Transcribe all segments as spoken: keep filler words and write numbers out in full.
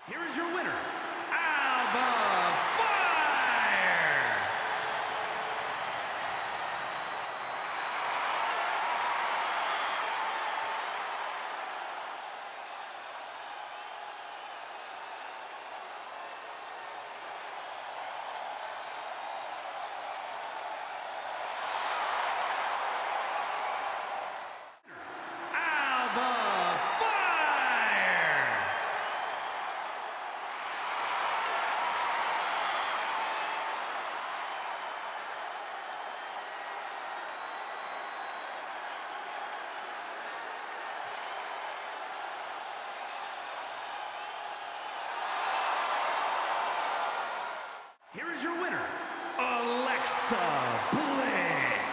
Here is your winner, Alba Fire! Alba Fire! Here is your winner, Alexa Bliss.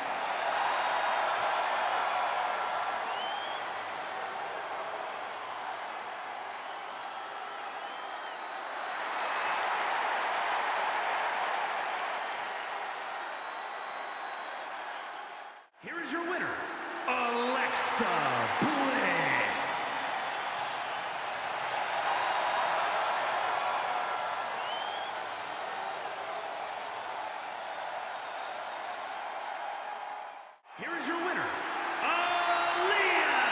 Here is your winner, Alexa Bliss. Here is your winner, Aaliyah.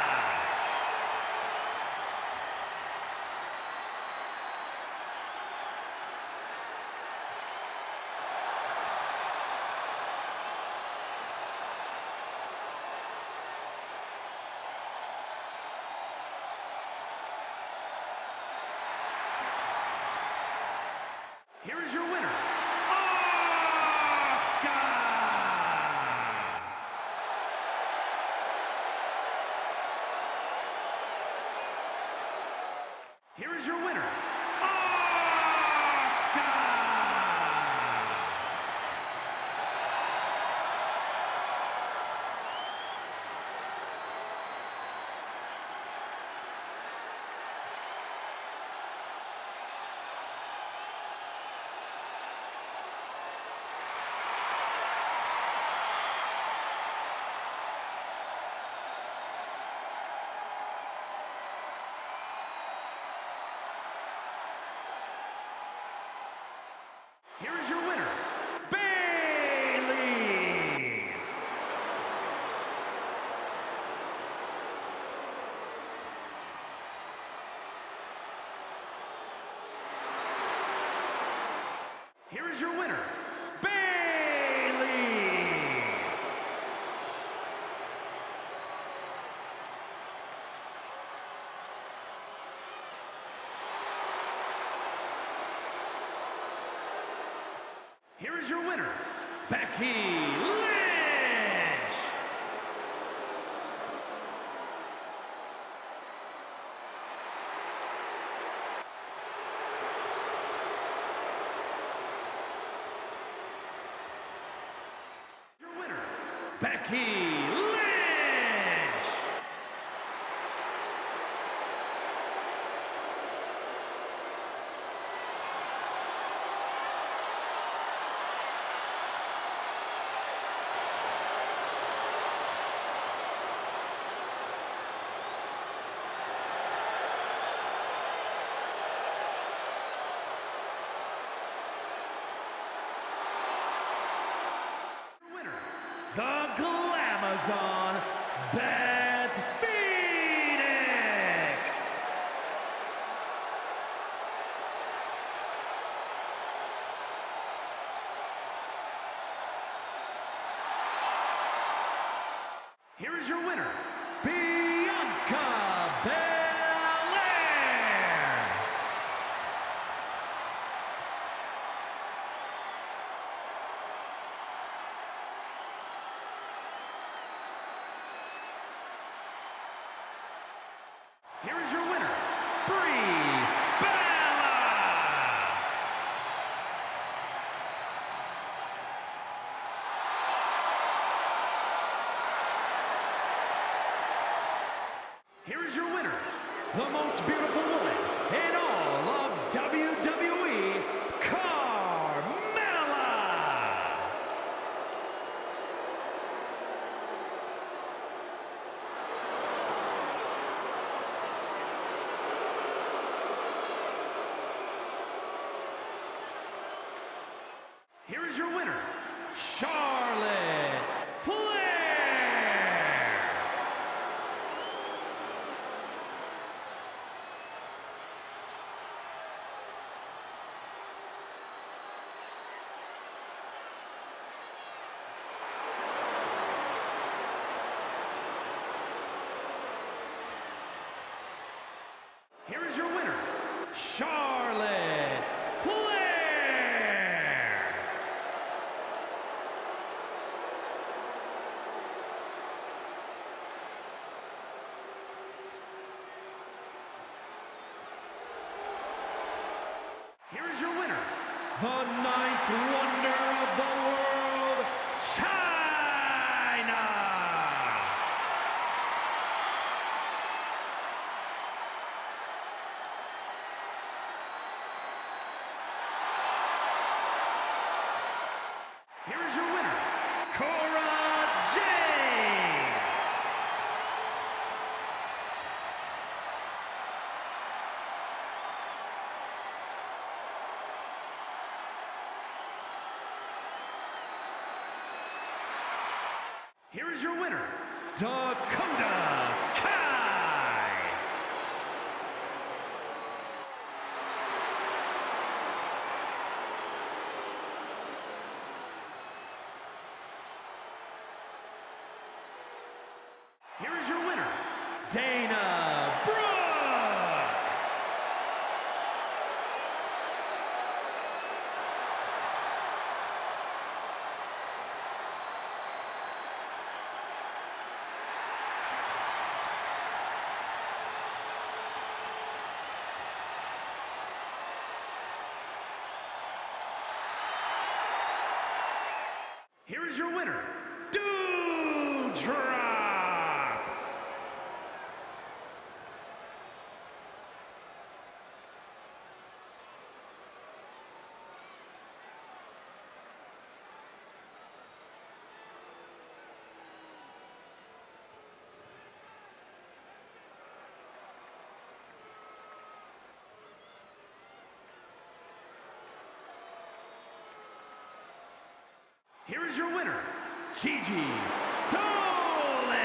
Here is your winner, Asuka. Here is your winner, Asuka. Here is your winner, Bayley. Here is your winner, Bayley. Here is your winner, Becky Lynch. Your winner, Becky Lynch. The Glamazon, Beth Phoenix. Here is your winner, Bianca Belair. Here is your winner, Brie Bella. Here is your winner, the most beautiful woman in all of W W E, Carmella. Here is your winner, Charlotte Flair. Here is your winner, Charlotte Flair. Here is your winner, the ninth wonder of the world, China. Here is your winner, Cora Jade. Here is your winner, Dakota Kai. Here is your winner, Dana Brooke. Here is your winner, Dewdrop. Here is your winner, Gigi Dolan.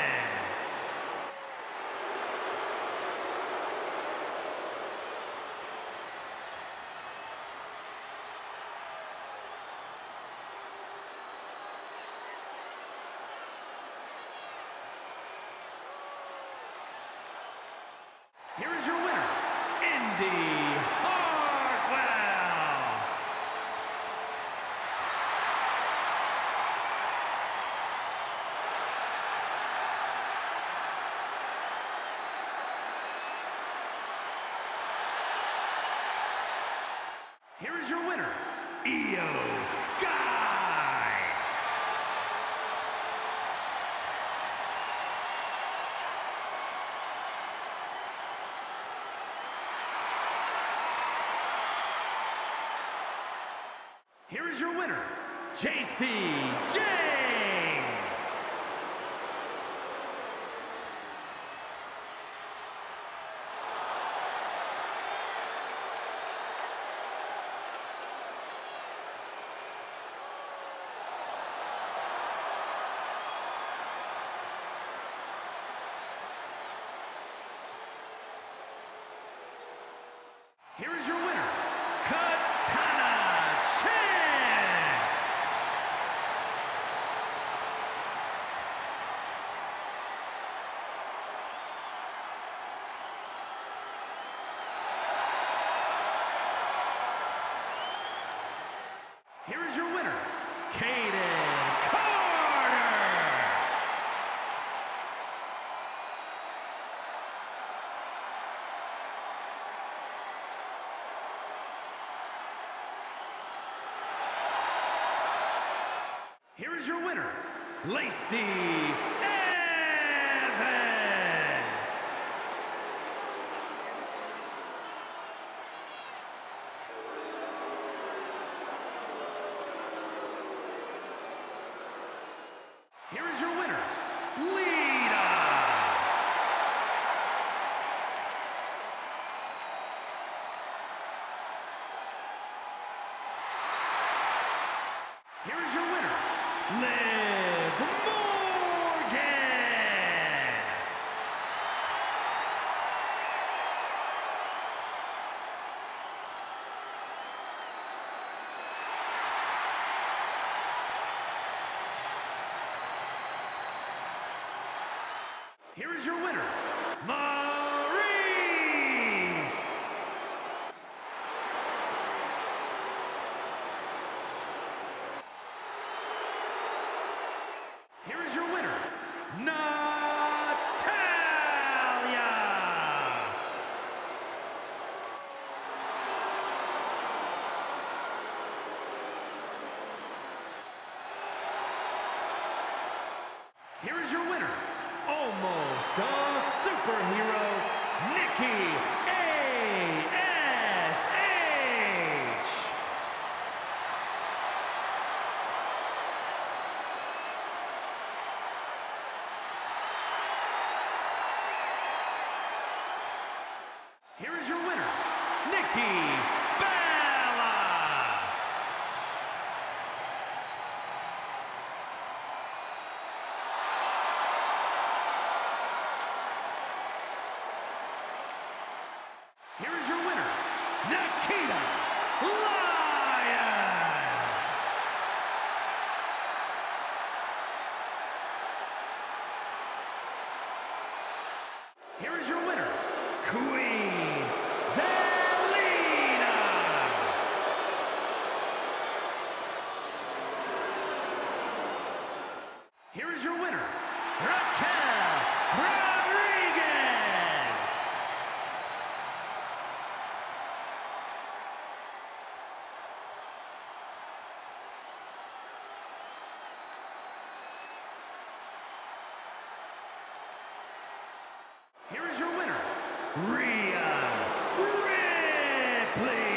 Here is your winner, Indy Hartwell. Here is your winner, Io Sky. Here is your winner, J C Jane. Here is your winner, Katana Chance. Here is your winner, Kaden Carter. Here is your winner, Lacey Evans. Here is your winner, Lita. Here is your winner, Liv Morgan. Here is your winner, Maurice. Here is your winner, Natalya. Here is your winner, almost a superhero, Nikki A S H. Here is your winner, Nikki Bella. Here is your winner, Nikita Lyons. Here is your winner, Queen Zelina. Here is your winner, Raquel Rodriguez. Here is your winner, Rhea Ripley.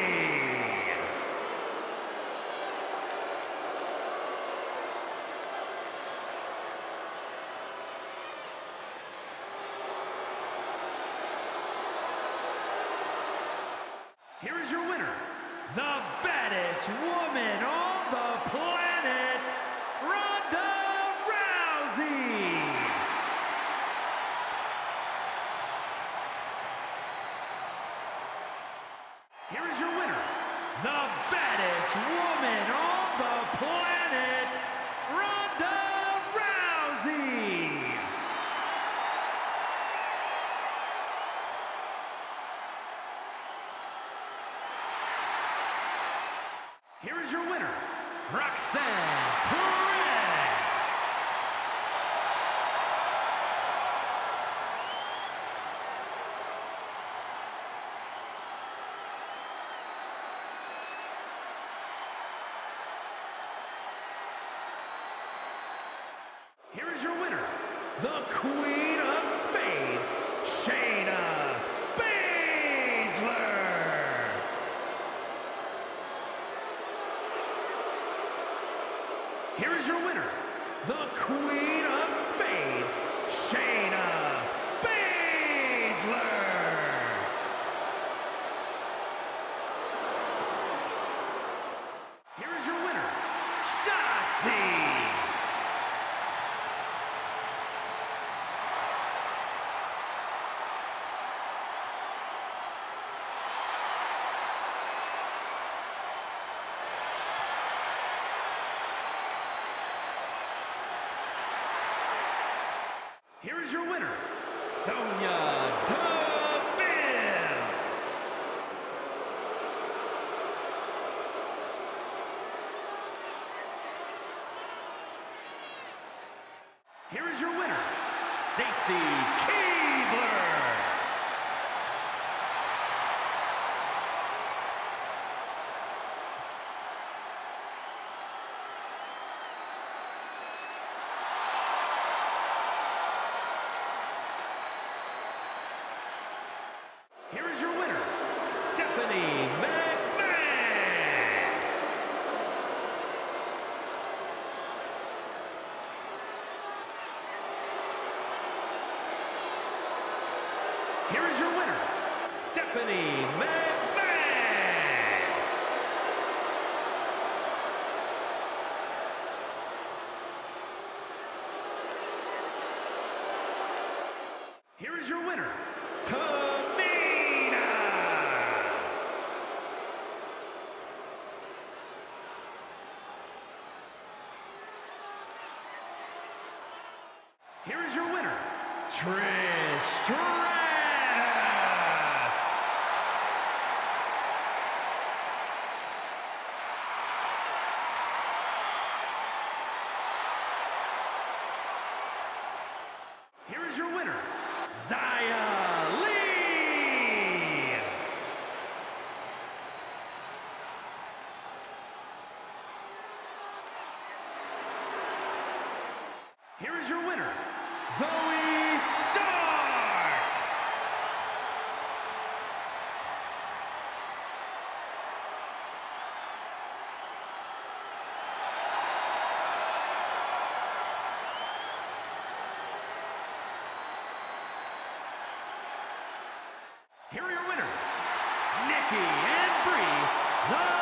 Here is your winner, the baddest woman on the planet, Ronda Rousey. Here is your winner, the baddest woman on the planet, Ronda Rousey. Here is your winner, Roxanne Perez. Here is your winner, the Queen of Spades, Shayna Baszler. Here is your winner, the Queen of Spades, Shayna Baszler. Here is your winner, Shotzi. Here is your winner, Sonya Deville. Here is your winner, Stacy Keibler. Here is your winner, Stephanie McMahon. Here is your winner, Stephanie McMahon. is your winner, Tamina. Here is your winner, Trish Stratus. Here is your winner, Xia Li. Here is your winner, Zoe Stark. Here are your winners, Nikki and Brie, the